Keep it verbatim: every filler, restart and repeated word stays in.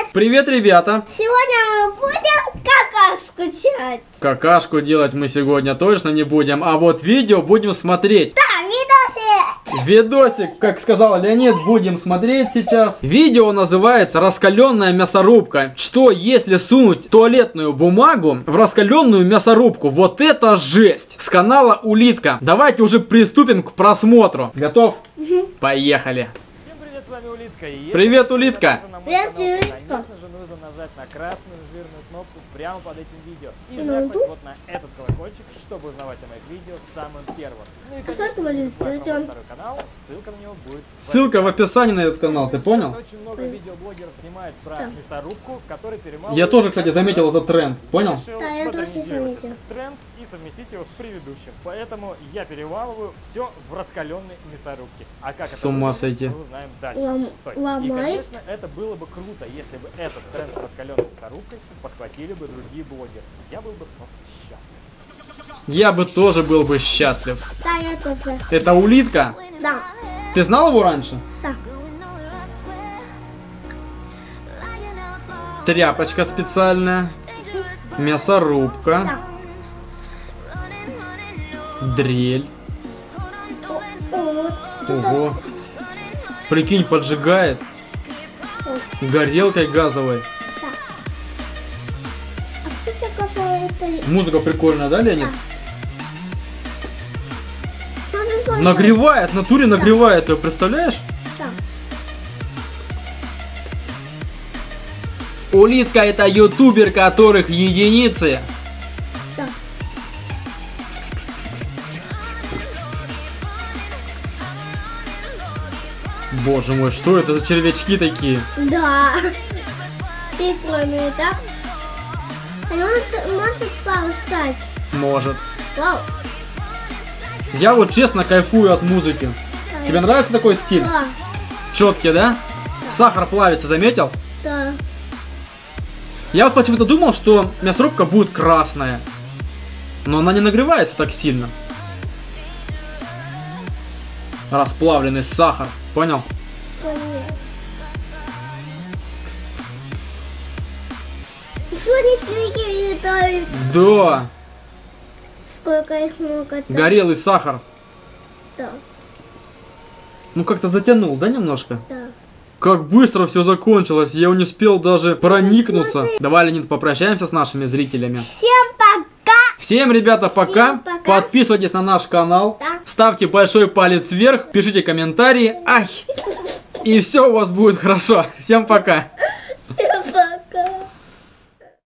привет! Привет, ребята! Сегодня мы будем какашку делать. Какашку делать мы сегодня точно не будем, а вот видео будем смотреть. Да, видосик! Видосик, как сказал Леонид, будем смотреть сейчас. Видео называется «Раскаленная мясорубка». Что если сунуть туалетную бумагу в раскаленную мясорубку? Вот это жесть! С канала Улитка. Давайте уже приступим к просмотру. Готов? Угу. Поехали! Всем привет, с вами Улитка. И Привет, Улитка! Привет, канал, Улитка. конечно же, нужно нажать на красную жирную кнопку прямо под этим видео. И Ну, жмякнуть иду. вот на этот колокольчик, чтобы узнавать о моих видео самым первым. Ну и, что конечно, ты, Валерий, не забывай про сделать? мой второй канал, ссылка на него будет Ссылка в описании на этот канал, ты Сейчас понял? очень много видеоблогеров снимают про Да. мясорубку, в которой перемалывают... Я тоже, кстати, заметил этот тренд, понял? Решил Да, я тоже модернизировать заметил. этот тренд и совместить его с предыдущим. Поэтому я перемалываю все в раскаленной мясорубке. А как С это ума выглядит, сойти. мы узнаем дальше. Лом- Стой. И, ломает. конечно, это было бы круто, если бы этот тренд с раскаленной мясорубкой подхватили бы другие блогеры. Я был бы просто счастлив. Я бы тоже был бы счастлив. Да, я тоже. Это Улитка? Да, Ты знал его раньше? да. Тряпочка специальная. Мясорубка. Дрель. О, о, тут Ого. Прикинь, поджигает. Горелкой газовой. А что такое это? Музыка прикольная, да, Леонид? Смотри, смотри. Нагревает, в натуре нагревает ее, представляешь? Да. Улитка — это ютубер, которых единицы. Да. Боже мой, что это за червячки такие? Да. Прикольно, да? А он может ползать. Может. Вау. Я вот честно кайфую от музыки. Тебе нравится такой стиль? Да, Четкий, да? Сахар плавится, заметил? да. Я вот почему-то думал, что мясорубка будет красная. Но она не нагревается так сильно. Расплавленный сахар. Понял? Понятно. Солнечники летают. Да. Сколько их много там. Горелый сахар. Да, Ну как-то затянул, да, немножко? да. Как быстро все закончилось. Я не успел даже проникнуться. смотри. Давай, Леонид, попрощаемся с нашими зрителями. Всем пока. Всем, ребята, пока. Всем пока. Подписывайтесь на наш канал. Да. Ставьте большой палец вверх. Пишите комментарии. Ай. И все у вас будет хорошо. Всем пока.